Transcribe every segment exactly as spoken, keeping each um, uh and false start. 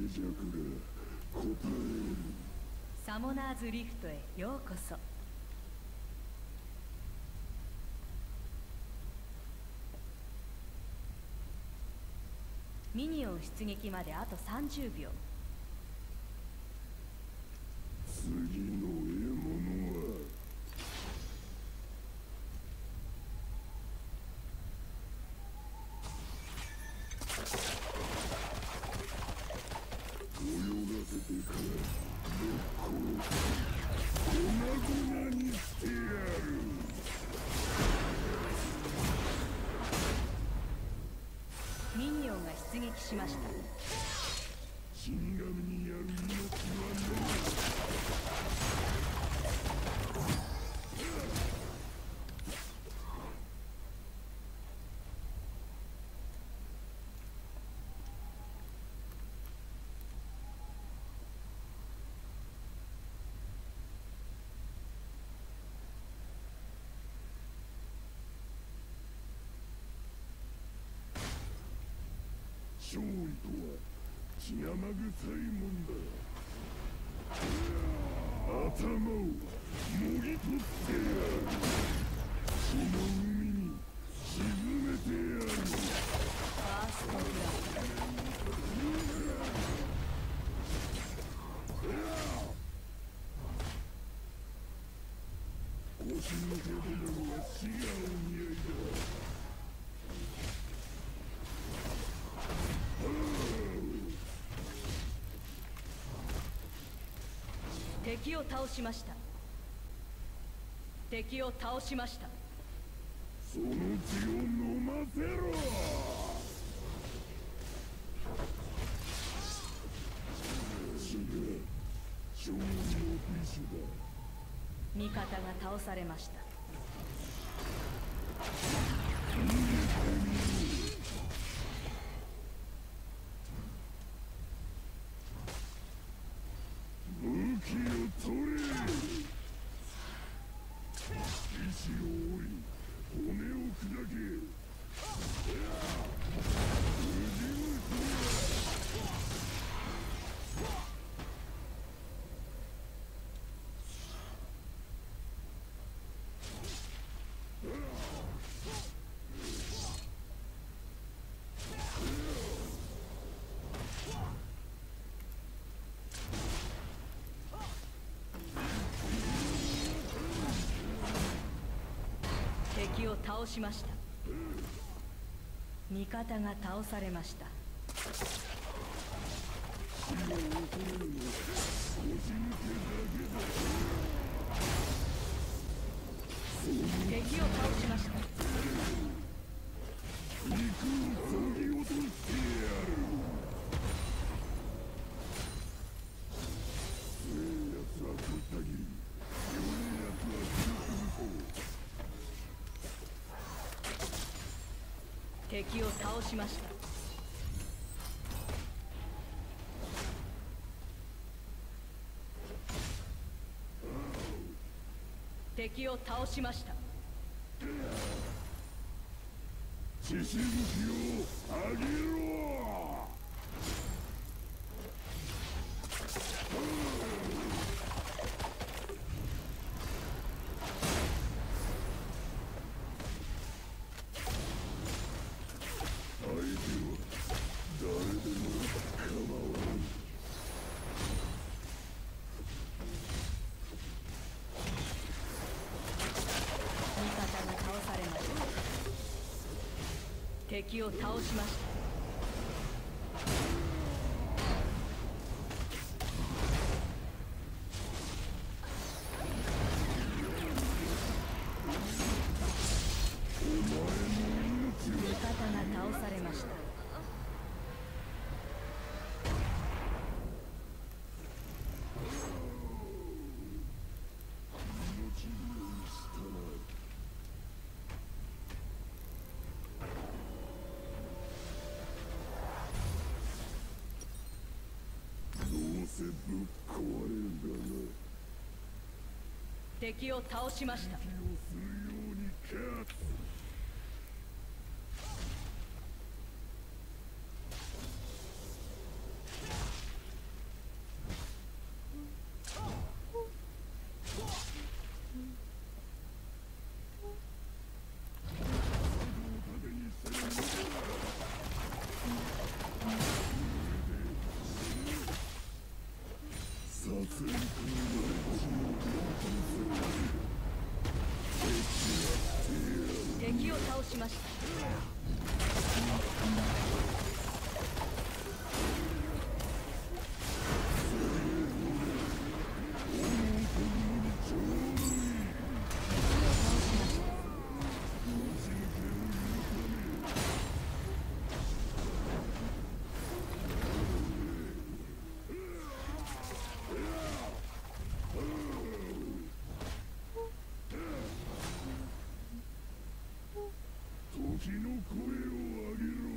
サモナーズリフトへようこそ。ミニオン出撃まであとさんじゅうびょう。 次の獲物は泳がせてから六甲粉々にしてやる。 ミニオンが出撃しました。 死神にやる命はない。勝利とは血生臭いもんだ。頭をもぎ取ってやる。血の海に沈めてやる。 ファーストブラウン。 腰抜けどもは死がお似合いだ。 敵を倒しました。敵を倒しました。 その血を飲ませろ。死が勝利の美酒だ。 味方が倒されました。 武器を取れ。石を折り骨を砕け。 敵を倒しました。味方が倒されました。敵を倒しました。 肉をそぎ落としてやる。強いやつは食ったぎり、弱いやつは食うぞ。 敵を倒しました。敵を倒しました。 血しぶきを上げろ。相手は誰でも構わない。 味方が倒されました。敵を倒しました。味方が倒されました。 どうせぶっ壊れるがな。 敵を倒しました。 息をするように勝つ。 敵を倒しました。 時の声を上げろ。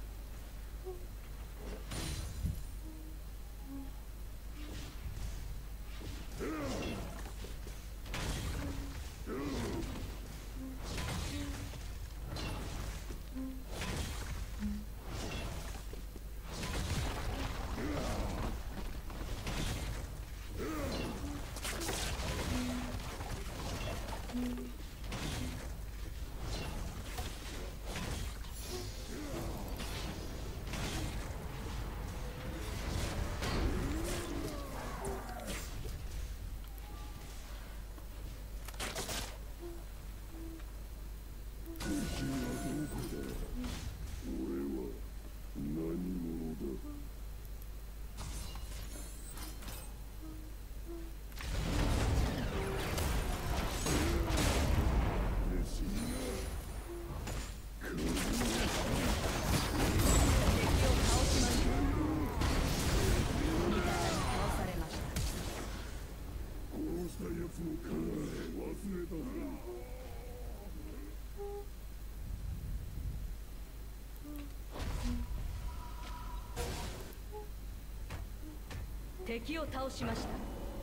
敵を倒しました。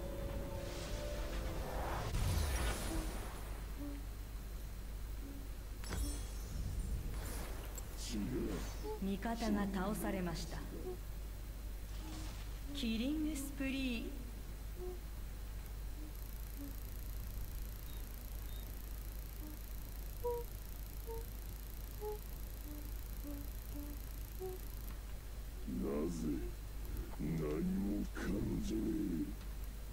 味方が倒されました。キリングスプリー。 なぜ何も感じねえ。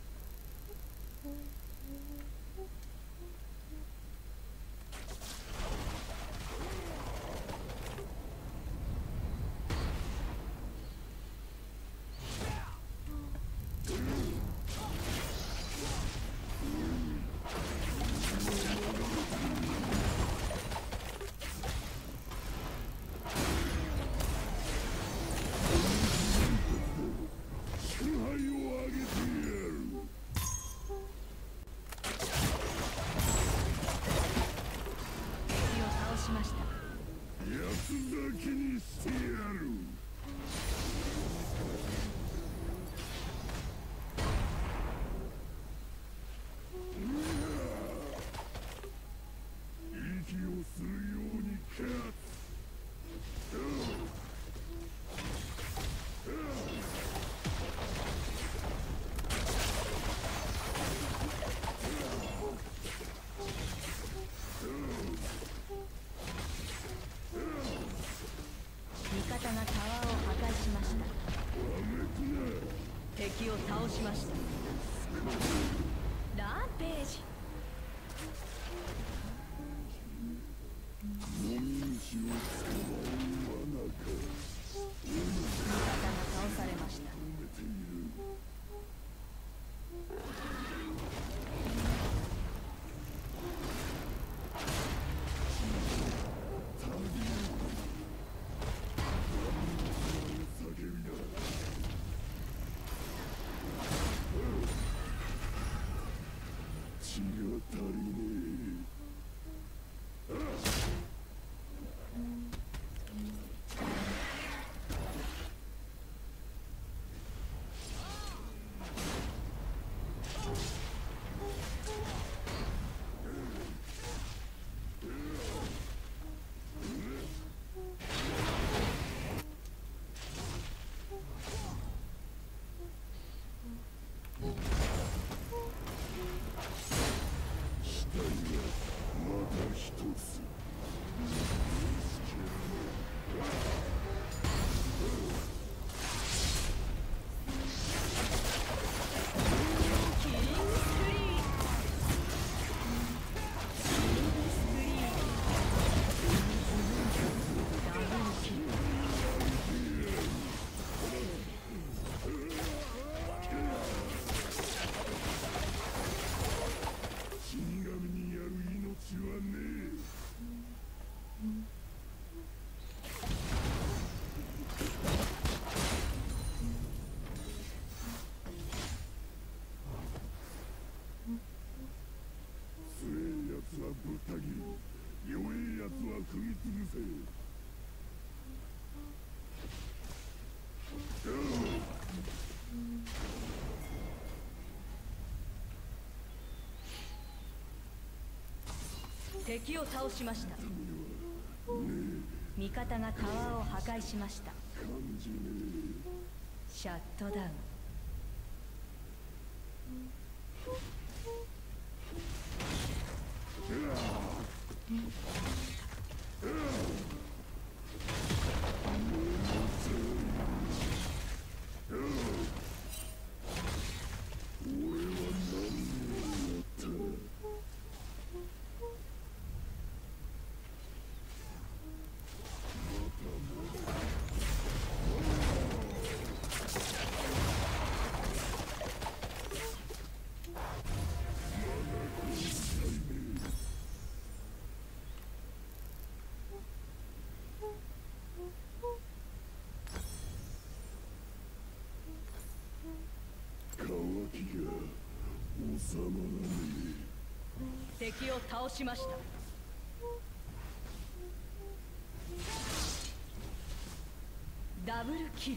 敵を倒しました。ランページ。味方が倒されました。 血が足りねえ。 敵を倒しました。味方がタワーを破壊しました。シャットダウン。敵を倒しました。ダブルキル。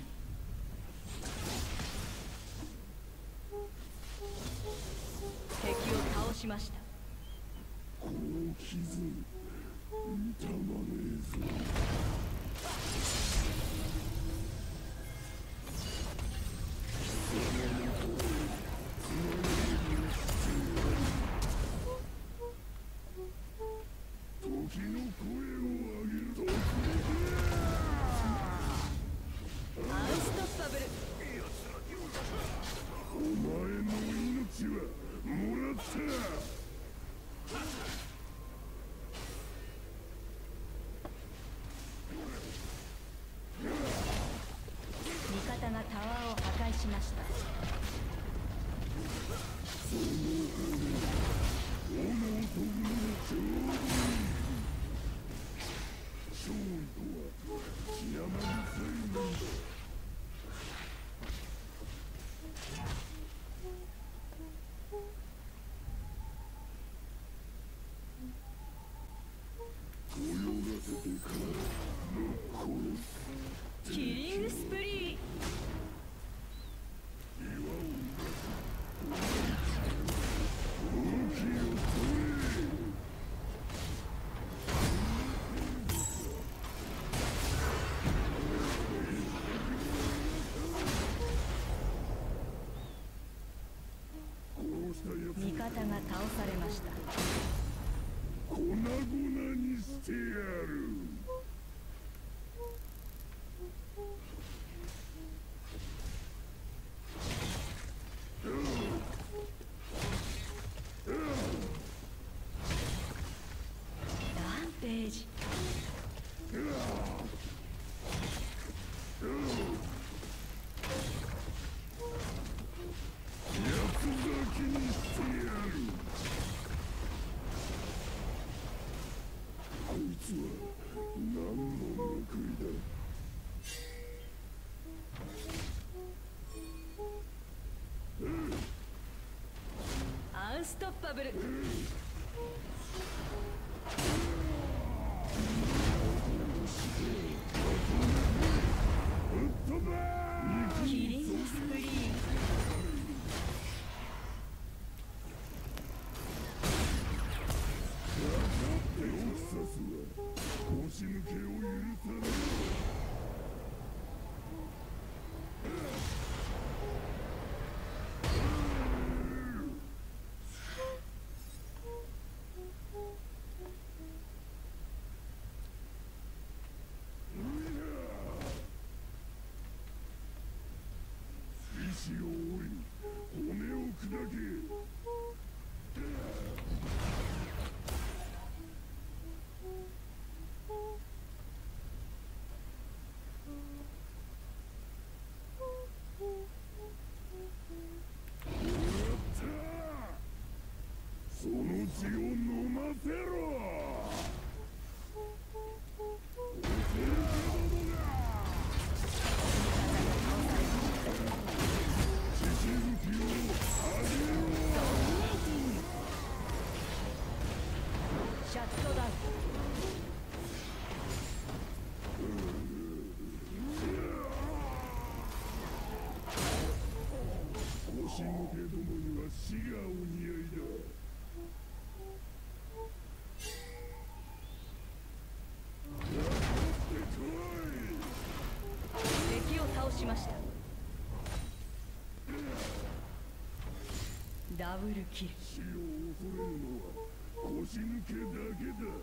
敵を倒しました。 この傷痛まねえぞ。 しました。キリングスプリー。味方が倒されました。 粉々にしてやる。 ランページ。アンストッパブル。キリングスプリー。 腰抜けを許さない。石を折り骨を砕け。その血を飲ませろ。 シャットダウン。 腰抜けどもには死がお似合いだ。 しました。ダブルキル。 死を恐れるのは腰抜けだけだ。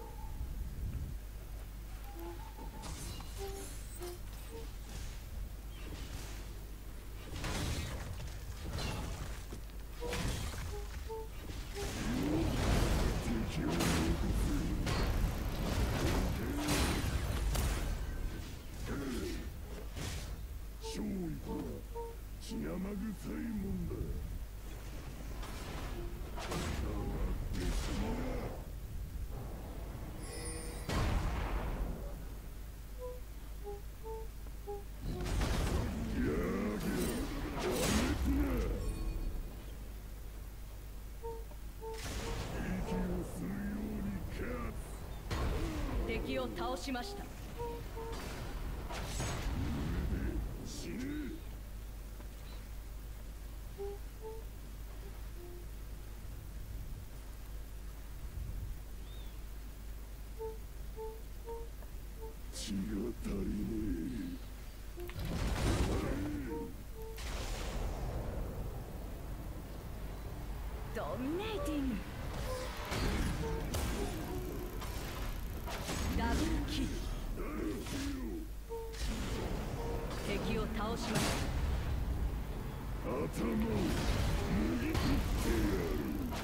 敵をよこせ。勝利とは血生臭いもんだ。 敵を倒しました。 死ぬ。血が足りねえ。ドミネーティング。ダブルキル。敵を倒しました。 頭を脱ぎ取ってやる。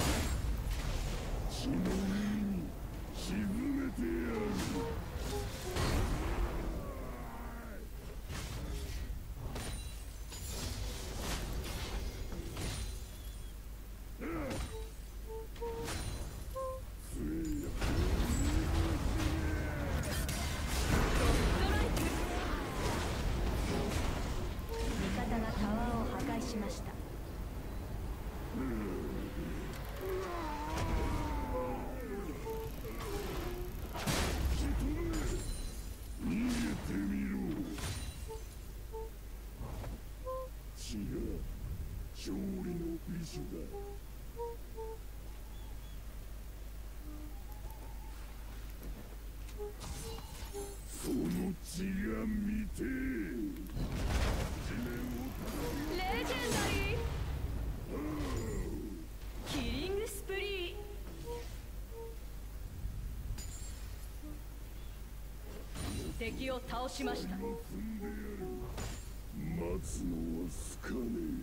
血の上に沈めてやる。 しました。 逃げてみろ。血が勝利の美酒だ。その血が見てえ。 レジェンダリー。キリングスプリー。敵を倒しました。 待つのはすかね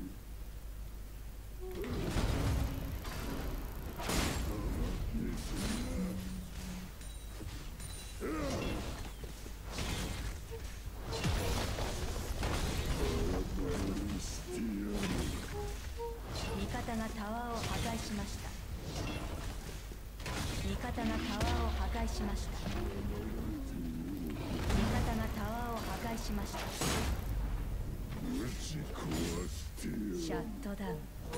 味方がタワーを破壊しました。味方がタワーを破壊しました。味方がタワーを破壊しました。 打ち壊してやる。 シャットダウン。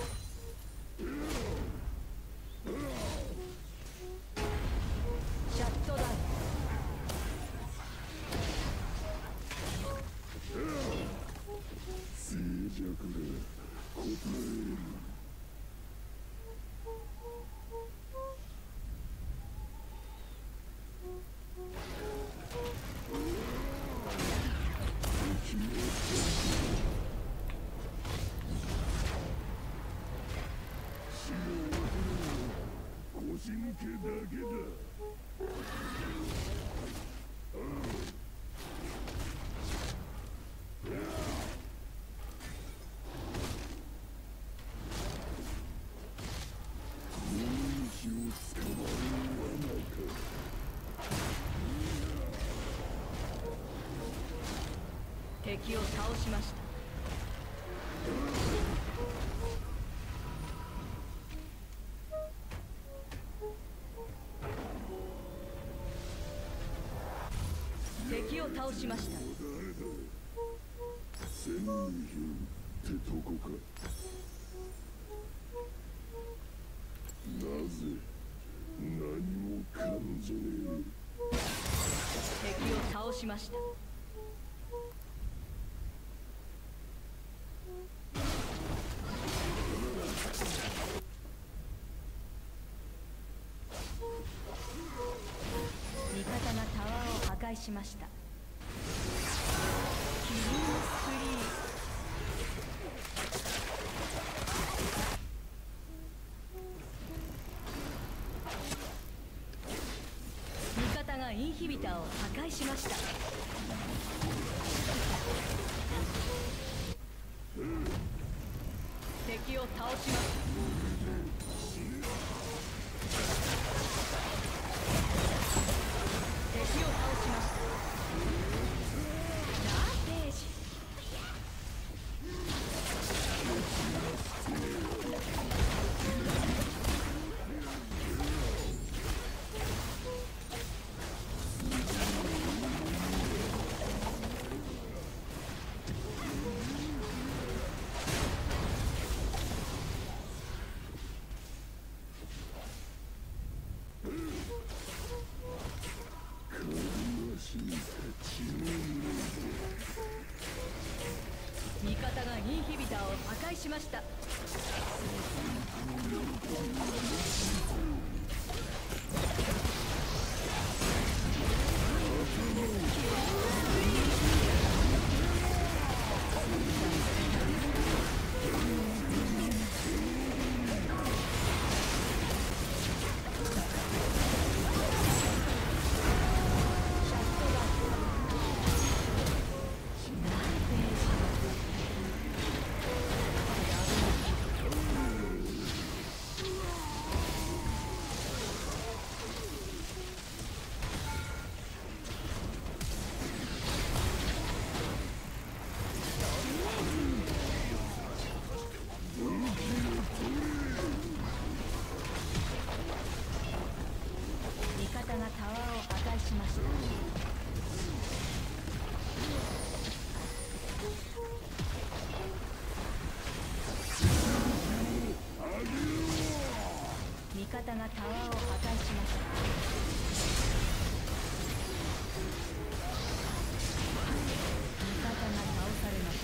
シャットダウン。 静寂が答える。腰抜けだけだ。 敵を倒しました。敵を倒しました。 戦利品ってとこか。なぜ何も感じねえ。 敵を倒しました。味方がタワーを破壊しました。キリングスプリー。 ビターを破壊しました。敵を倒します。敵を倒しました。ラーページ。味方がインヒビターを破壊しました。味方がタワーを破壊しました。味方が倒されました。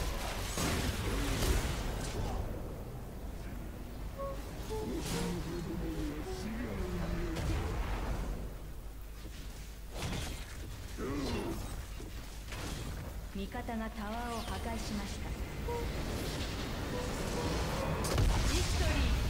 味方がタワーを破壊しました。ビクトリー。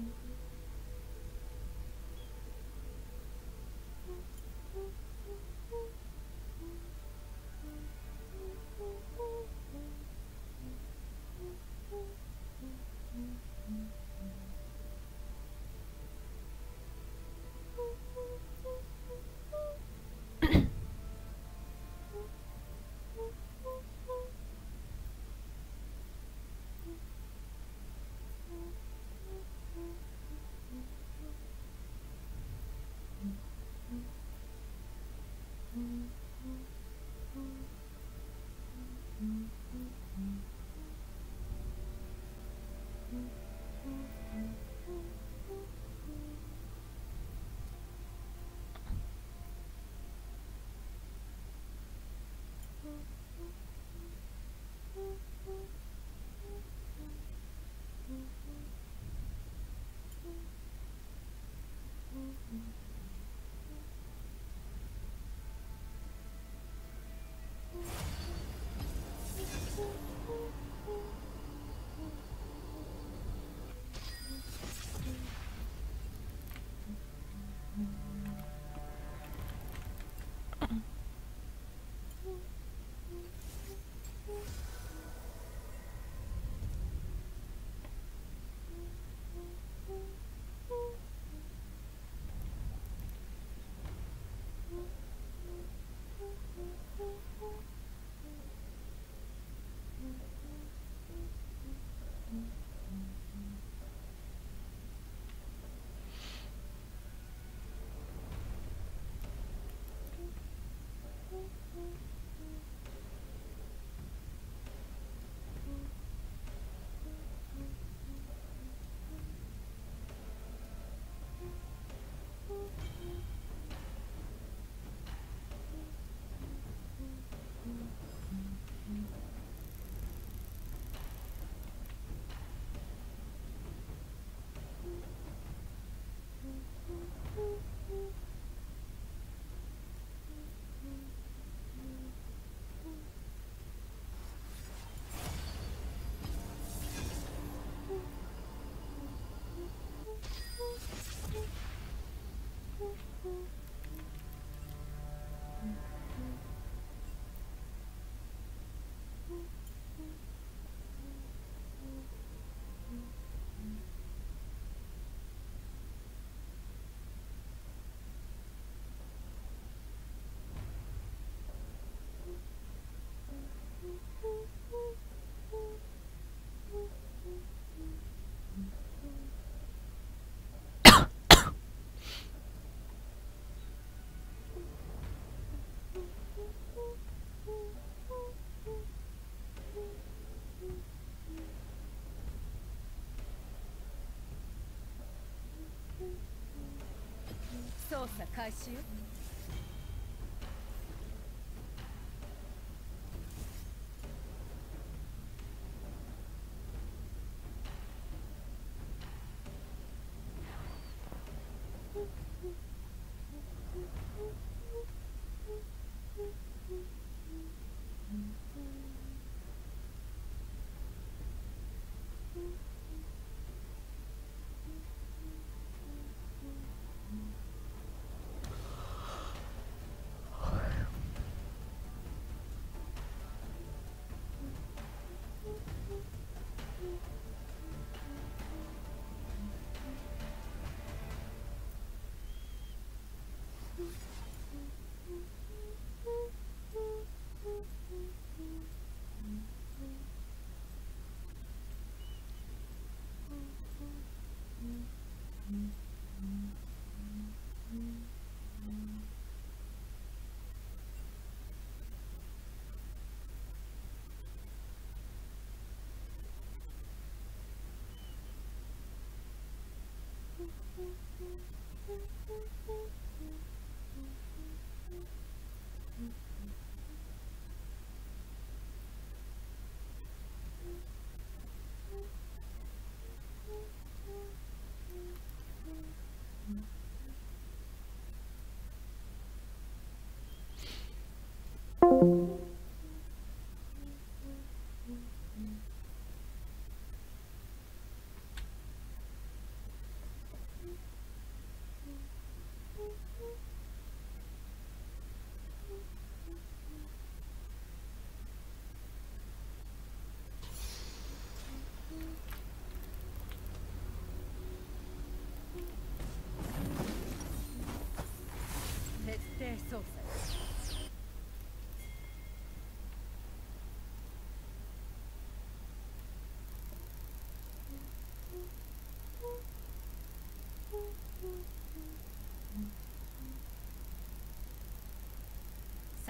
操作開始よ。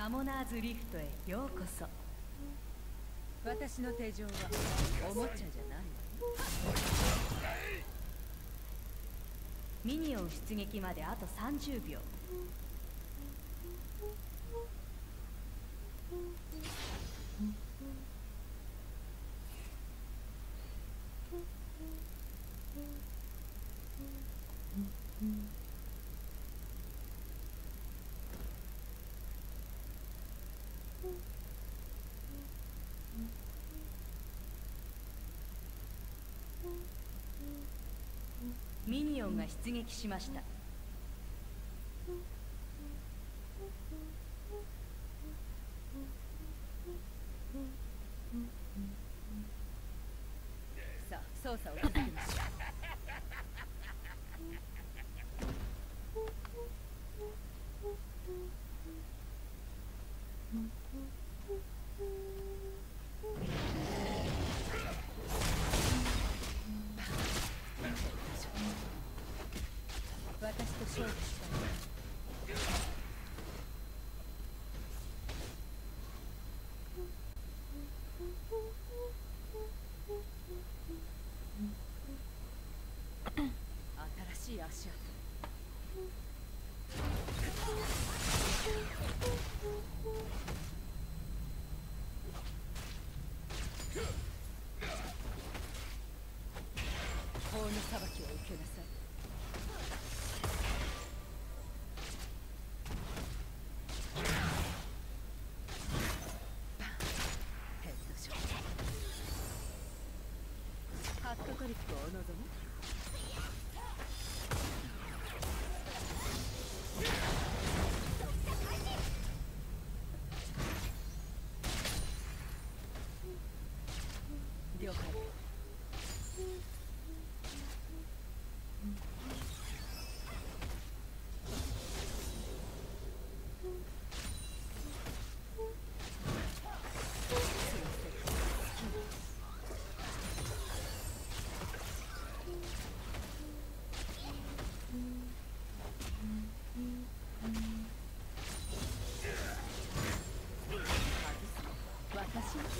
サモナーズリフトへようこそ。私の手錠はおもちゃじゃない。ミニオン出撃まであとさんじゅうびょう。ミニオンが出撃しました。さあ、操作を続けましょう。私と勝負したい。新しい足跡。法の裁きを受けなさい。ハッカトリックをお望む？了解。私は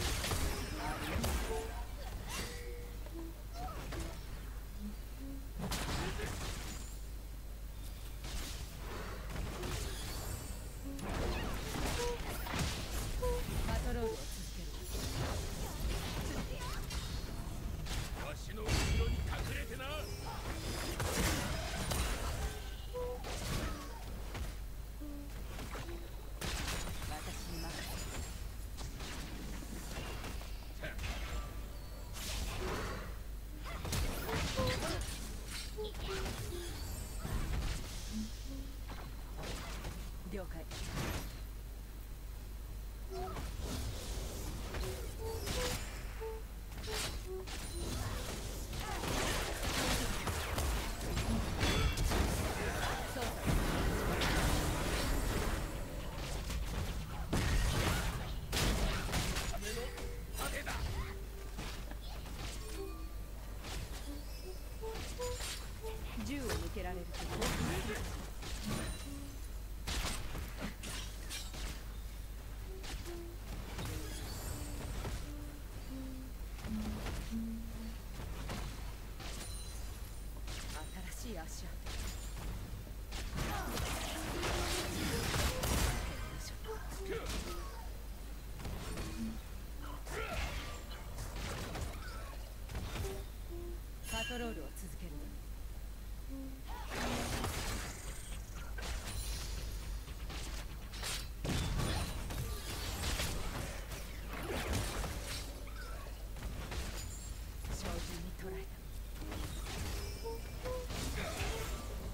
パトロールを続ける。 わしの後ろに隠れてな。 私に任せて。了解。操作。 ための盾だ。 銃を向けられると興奮する。新しい足跡。パトロールを続ける。照準に捉えた。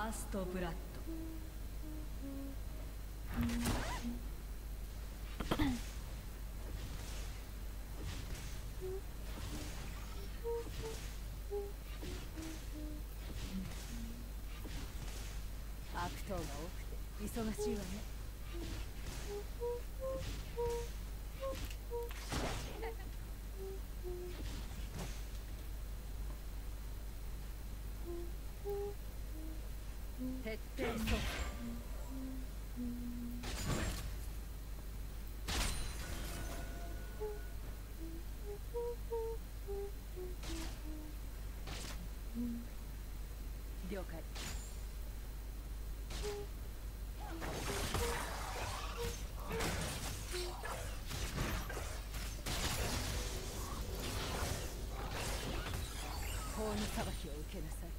ーストブラッド。悪党が多くて忙しいわね。徹底捜査。了解。法の裁きを受けなさい。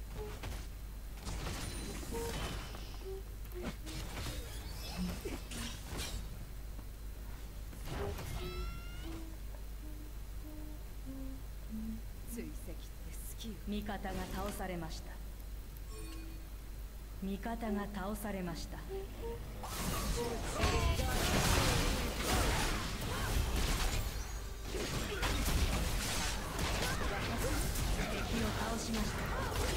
追跡って好きよ。味方が倒されました。味方が倒されました。敵を倒しました。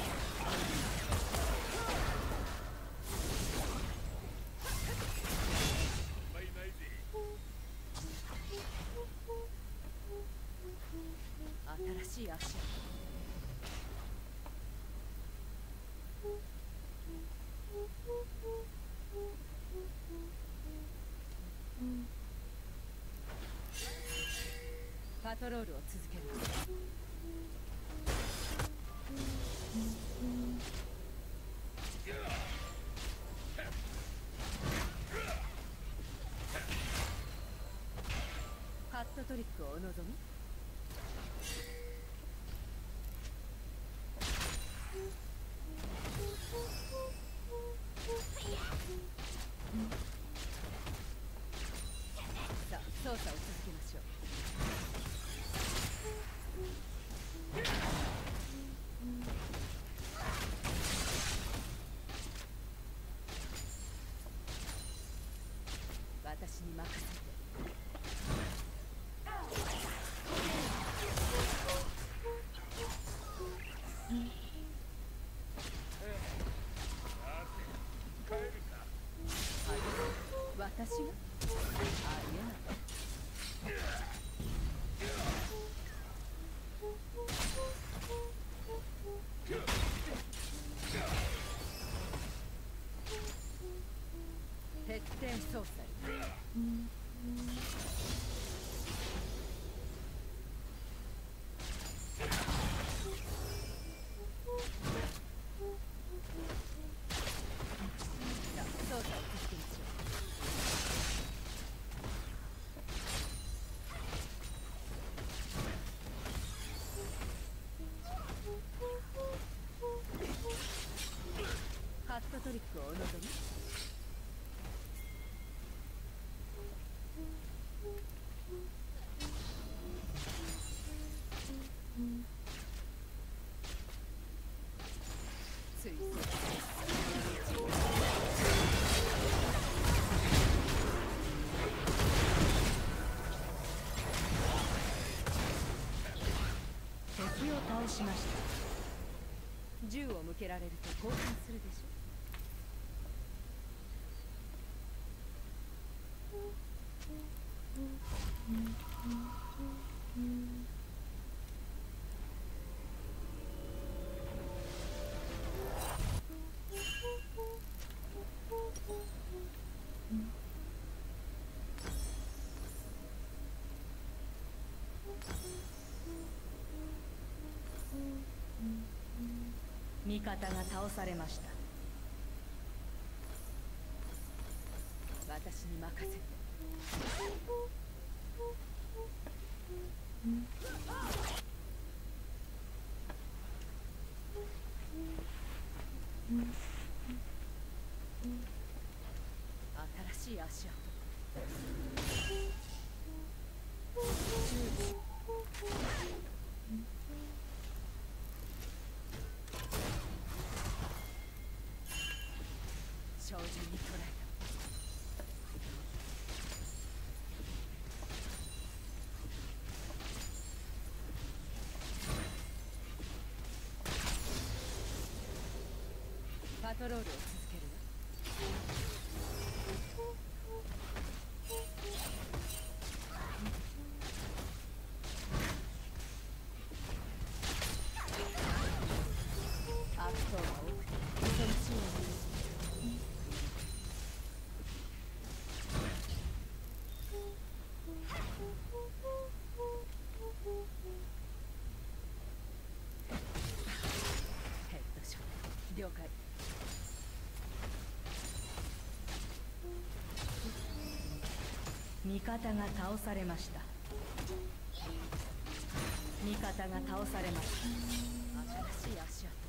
新しい足跡。パトロールを続ける。ハットトリックをお望み？さあ、操作を続けましょう。私に任せて。私が？ありえない。徹底捜査。ハットトリックをお望み？つい敵を倒しました。銃を向けられると交換するでしょ。味方が倒されました。私に任せて。新しい足跡。 パトロールを続けるわ。悪党が多くて恐ろしいわ。ヘッドショット了解。味方が倒されました。味方が倒されました。新しい足跡。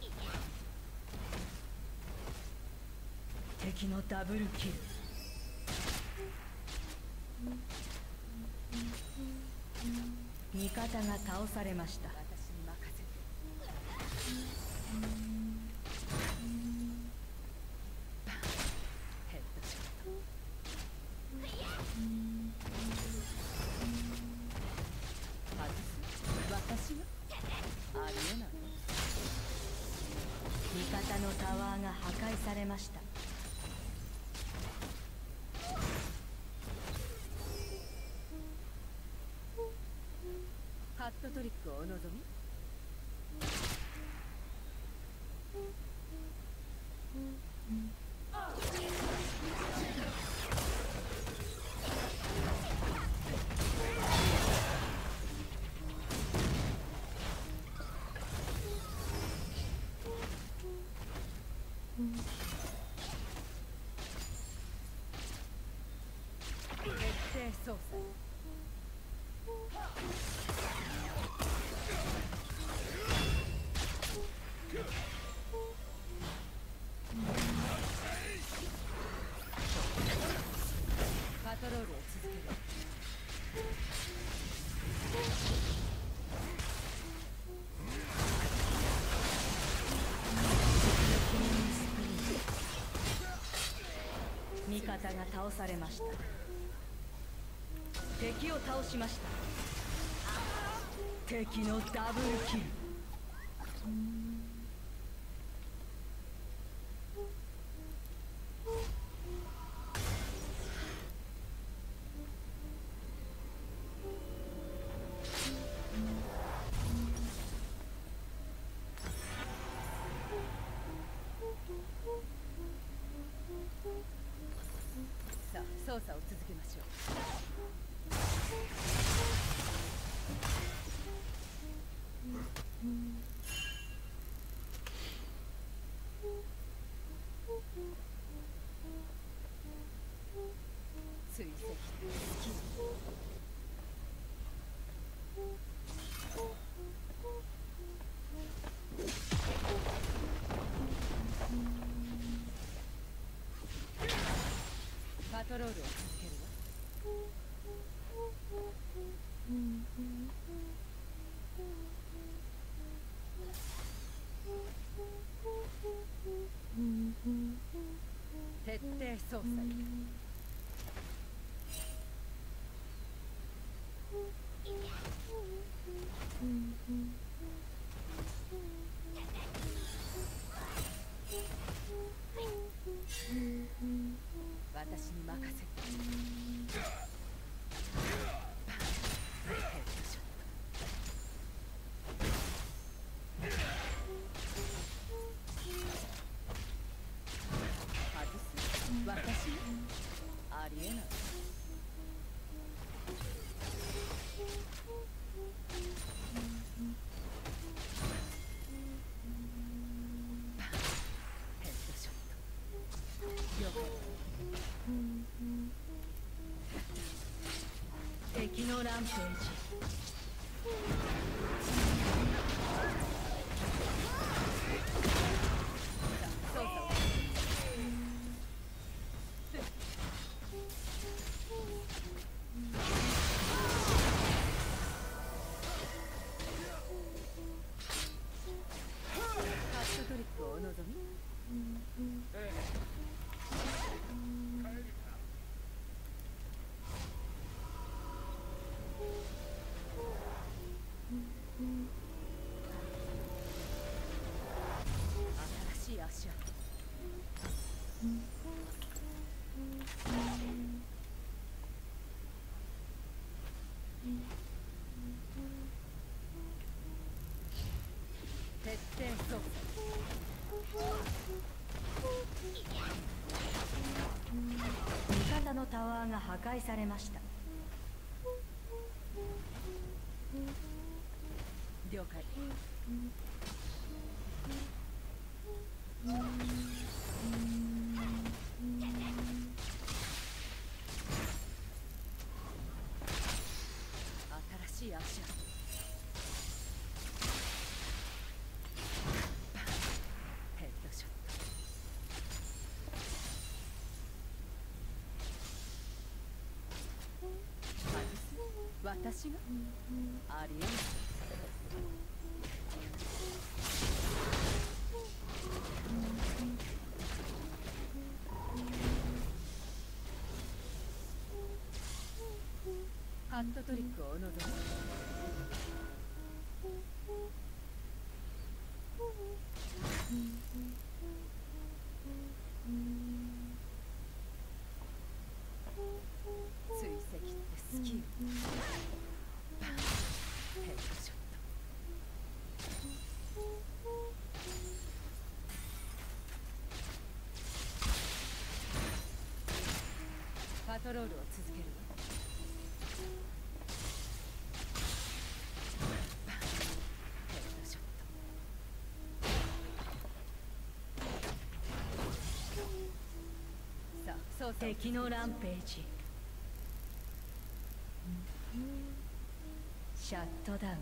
敵のダブルキル。味方が倒されました。私に任せて。ヘッドショット。外す。私がありえない。味方のタワーが破壊されました。ハットトリックをお望み？徹底操作。パトロールを続ける。味方が倒されました。敵を倒しました。敵のダブルキル。さあ、操作を続けましょう。追跡スキル。パトロールを続けるわ。徹底操作。私に任せて。私ありえない。ヘッドショット了解。敵のランページ。トリックをお望み？ええ。 徹底捜査。味方のタワーが破壊されました。了解。新しい足跡。ヘッドショット。外す？私が？ありえない。ハットトリックを望む。追跡って好きよ。バンヘッドショット。パトロールを続けるわ。敵のランページ。シャットダウン。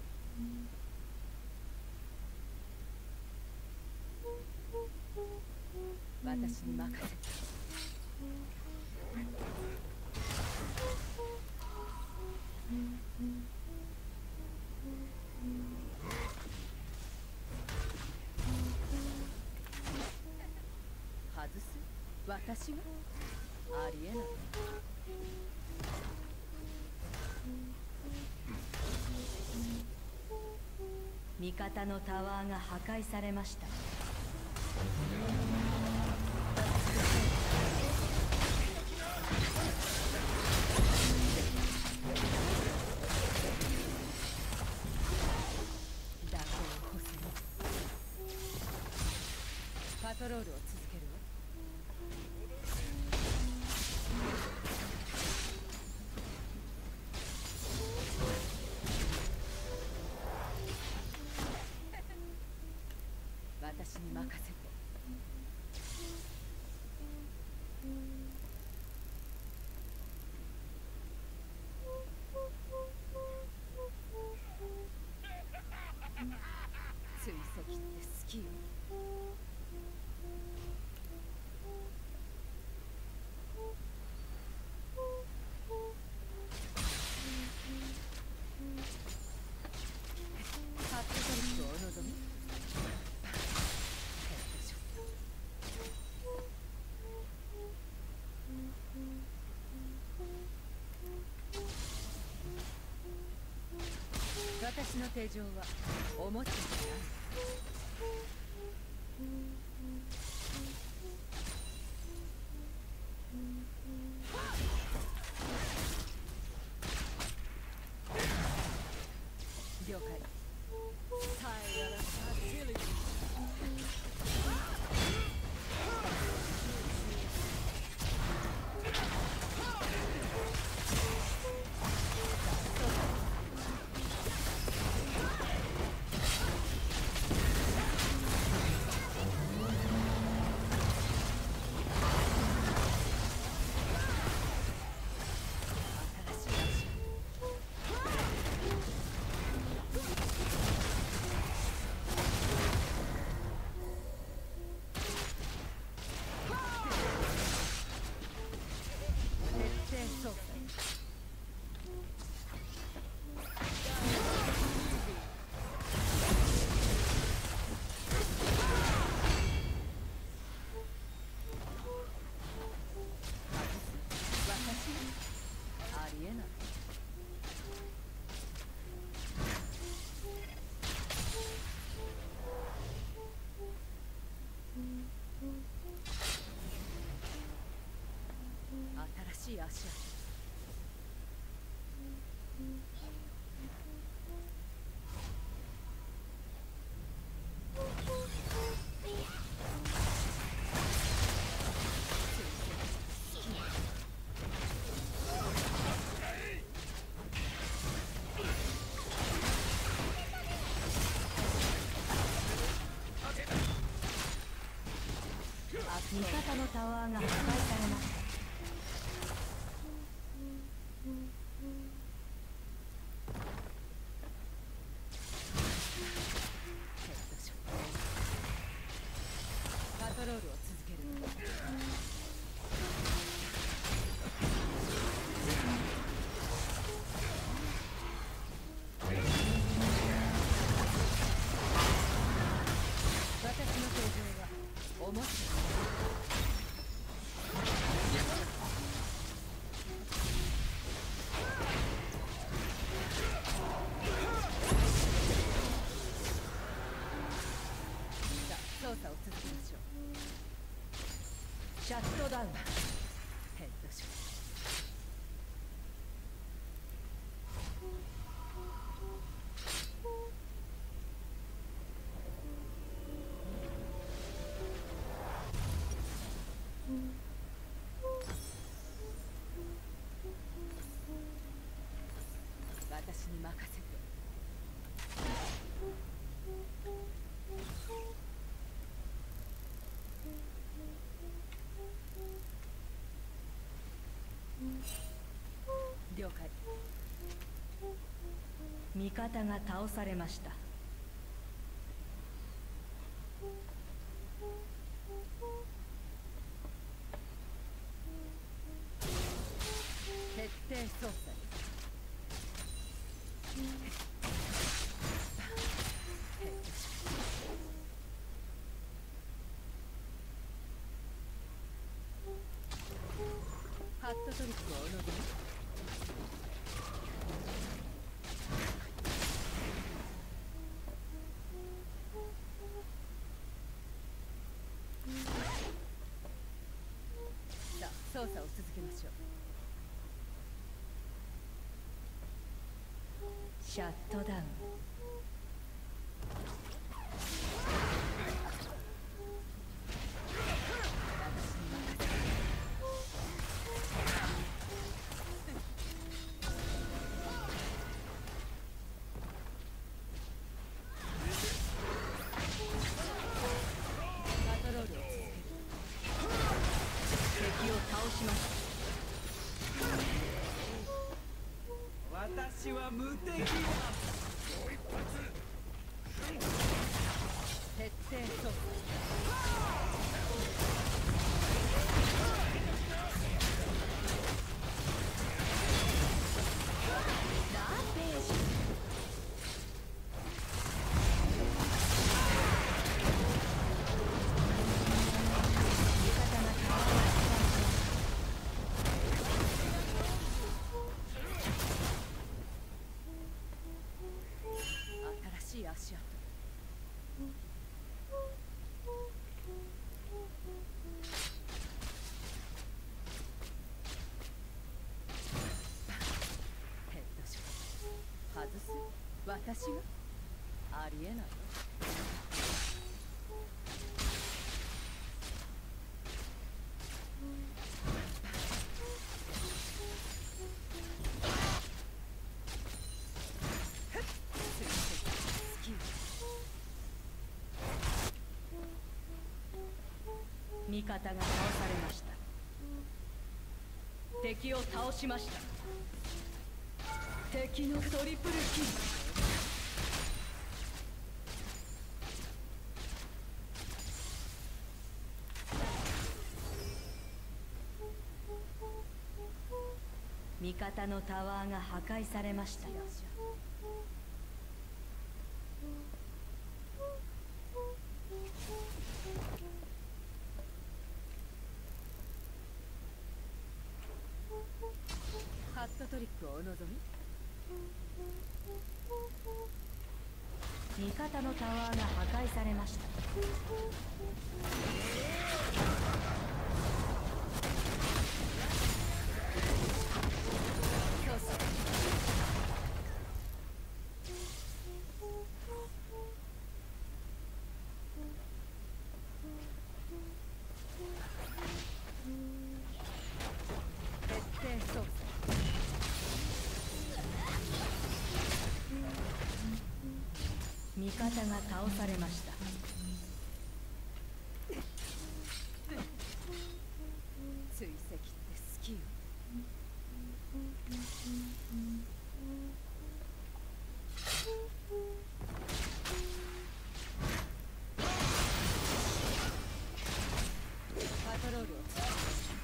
私に任せて。外す？私が？ありえない。味方のタワーが破壊されました。蛇行を補正。パトロールを続けるわ。私に任せて。追跡って好きよ。ハットトリックを望む。私の手錠はおもちゃじゃない。了解。 足跡。味方のタワーが破壊されました。パトロールを続ける。私の登場は面白い。操作を続けましょう。シャットダウン。ヘッドショット。私に任せて。了解。味方が倒されました。徹底操作。ハットトリックをお望み。さあ、操作を続けましょう。シャットダウン。 私は無敵だ。 徹底操作。新しい足跡。ヘッドショット。外す？私が？ありえないよ。味方が倒されました。敵を倒しました。敵のトリプルキル。味方のタワーが破壊されました。ハットトリックをお望み？味方のタワーが破壊されました。 方が倒されました。追跡って好きよ。パトロールを使う。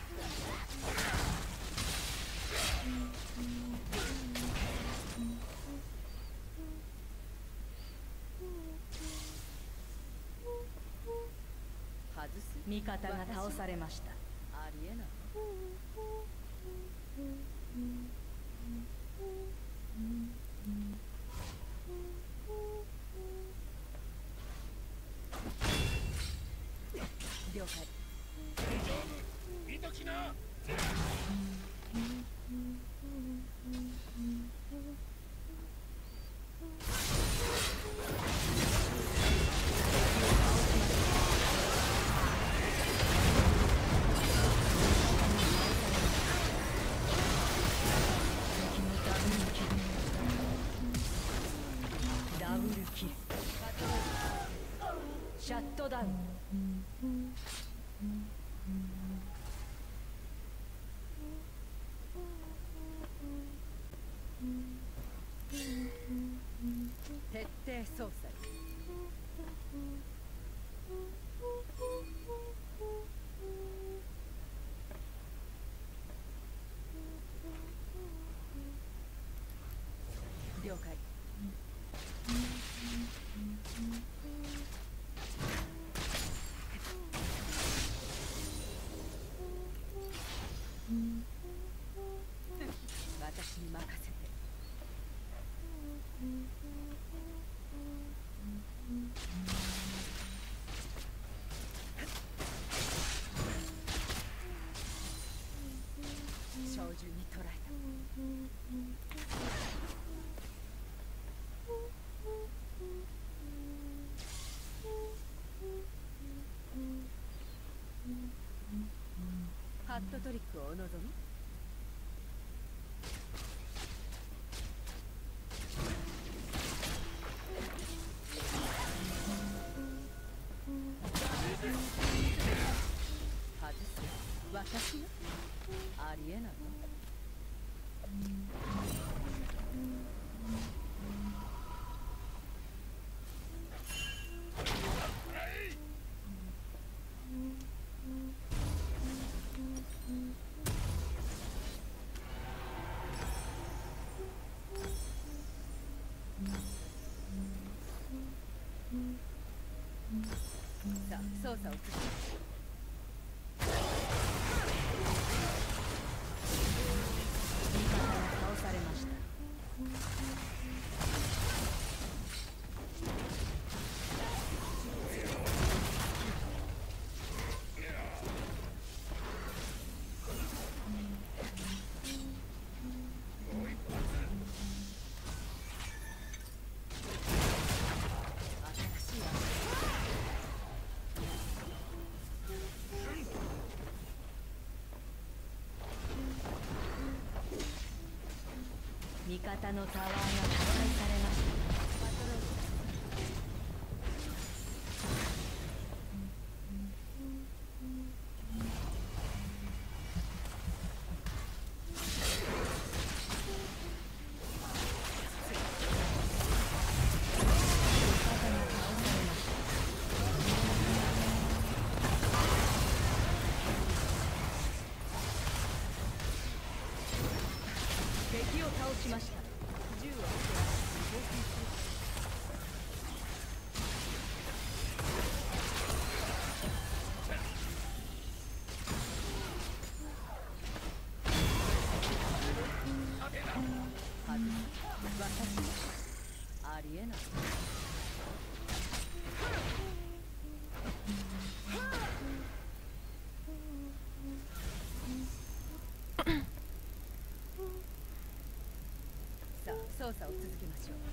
外す。味方が倒されました。ありえない。了解。 見ときな。 ダブルキル。シャットダウン。徹底操作。了解。私に任せて。照準に捉えた。ハットトリックをお望み？外す。私が？ありえないわ。さあ、操作を続けます。味方が倒されました。味方のタワーが破壊されました。敵を倒しました。銃を開けられ、冒険する。外す。私ありえない。さあ、操作を続けましょう。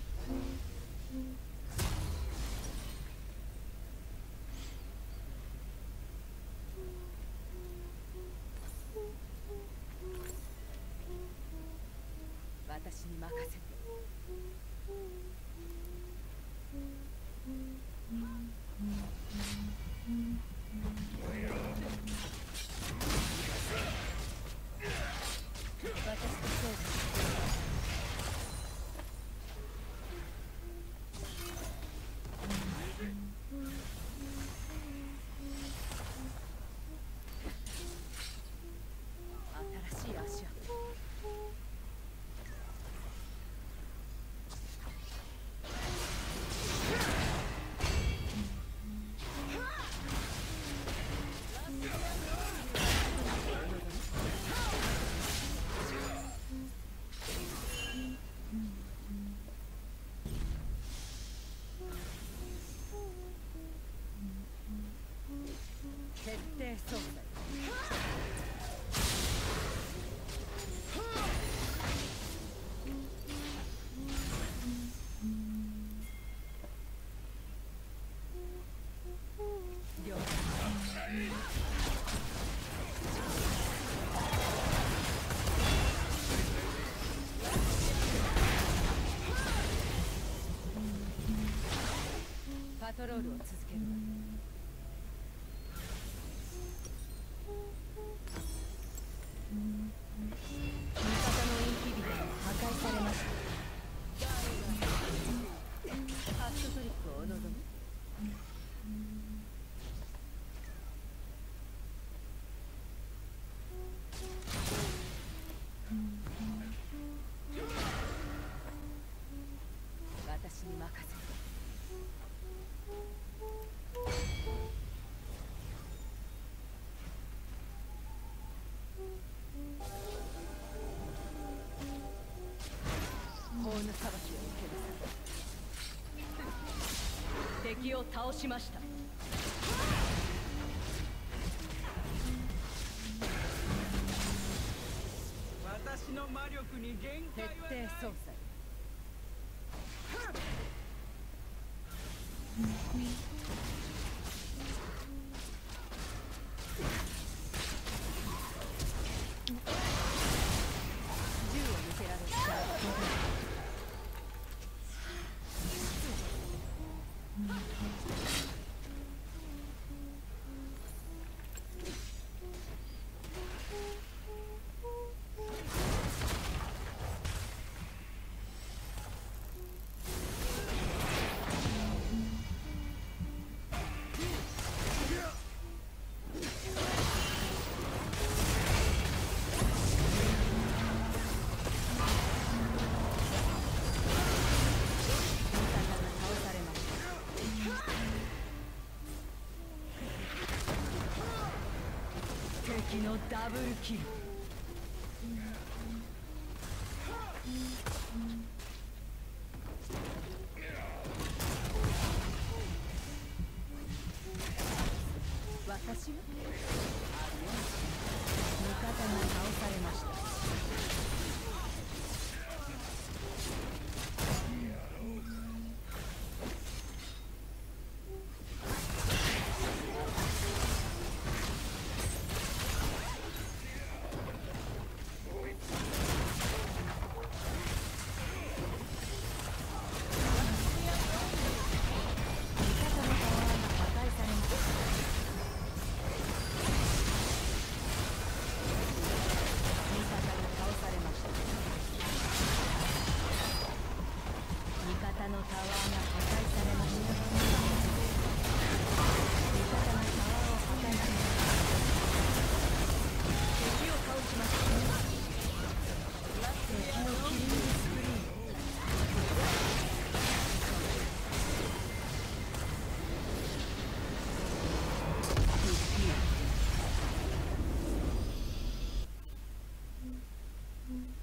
私に任せて。 操作。了解。パトロールを続けるわ。味方のインヒビターが破壊されました。ハットトリックをお望み？私に任せて。法の裁きを受けなさい。敵を倒しました。 私の魔力に限界はない。 徹底操作。銃を向けられた。敵のダブルキル。私は味方が倒されました。うん